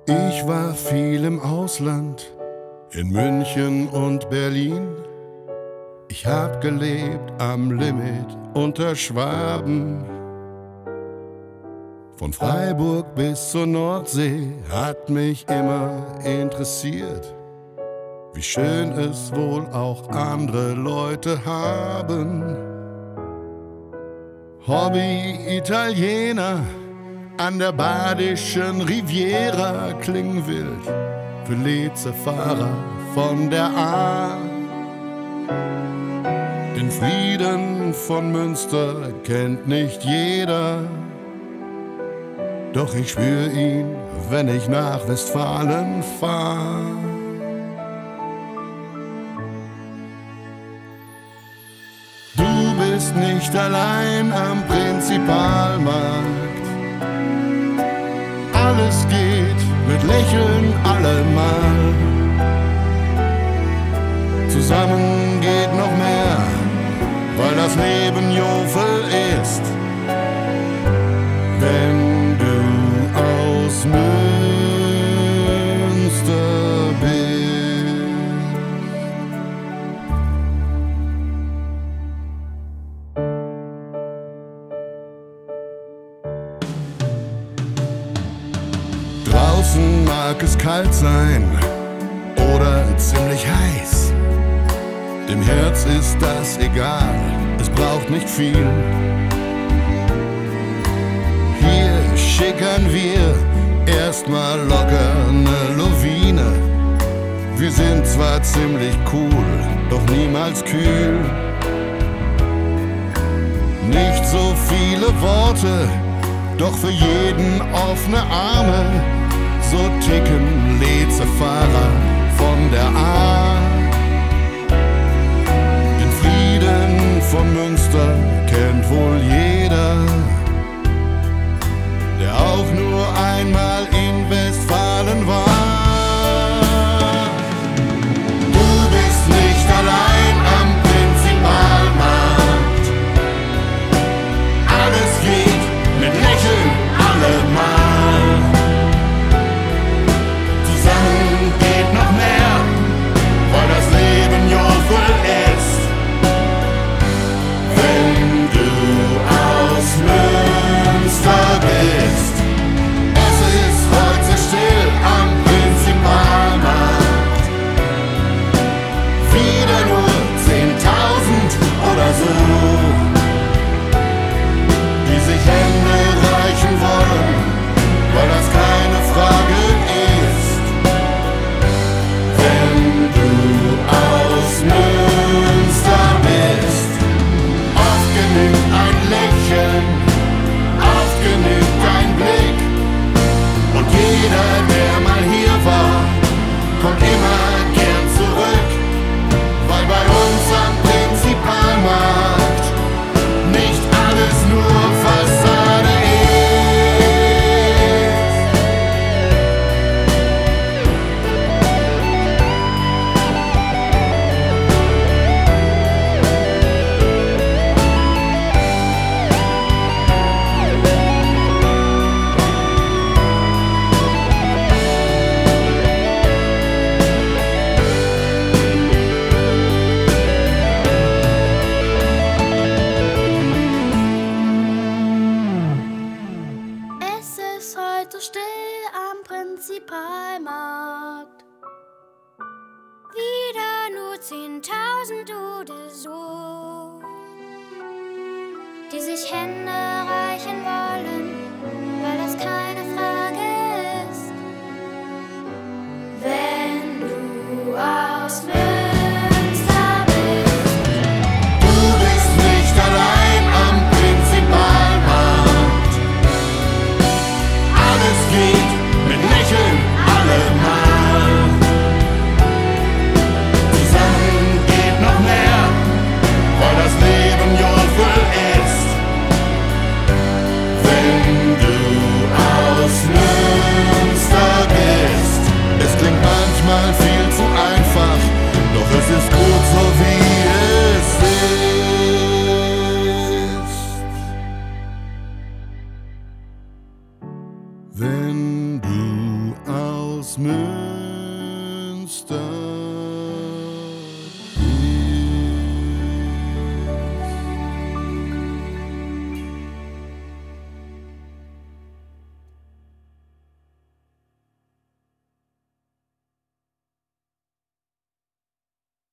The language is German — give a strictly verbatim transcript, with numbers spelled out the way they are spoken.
Ich war viel im Ausland, in München und Berlin. Ich hab gelebt am Limit unter Schwaben. Von Freiburg bis zur Nordsee hat mich immer interessiert, wie schön es wohl auch andere Leute haben. Hobby-Italiener an der badischen Riviera klingen wild für Lezefahrer von der A. Den Frieden von Münster kennt nicht jeder, doch ich spür ihn, wenn ich nach Westfalen fahr. Du bist nicht allein am Prinzipalmarkt. Alles geht mit Lächeln allemal. Zusammen geht noch mehr, weil das Leben Jofel ist. Wenn du aus Münster bist. Draußen mag es kalt sein oder ziemlich heiß. Dem Herz ist das egal, es braucht nicht viel. Hier schickern wir erstmal locker ne Lawine. Wir sind zwar ziemlich cool, doch niemals kühl. Nicht so viele Worte, doch für jeden offene Arme. So ticken Lezefahrer von der A. Den Frieden von Münster kennt wohl jeder, der auch nur einmal in Westfalen war. Du bist nicht allein am Prinzipalmarkt. Alles geht mit Lächeln allemal. Zusammen geht noch mehr, weil das Leben Jofel ist. Wenn du aus Münster bist. Es ist heute still am Prinzipalmarkt. Wieder nur zehntausend oder so, die sich Hände reichen wollen, weil das keine Frage ist. Wenn du aus Münster bist, oft genügt ein Lächeln, oft genügt ein Blick. Und jeder, der mal hier war, kommt immer gern zurück, weil bei uns am Prinzipalmarkt nicht alles nur Fassade ist. Es ist heute still am Prinzipalmarkt. Wieder nur zehntausend oder so, die sich Hände reichen wollen, weil das keine Frage ist. Wenn du aus Münster bist. Du bist nicht allein am Prinzipalmarkt. Alles geht mit Lächeln allemal. Zusammen geht noch mehr, weil das Leben Jofel ist. Münster.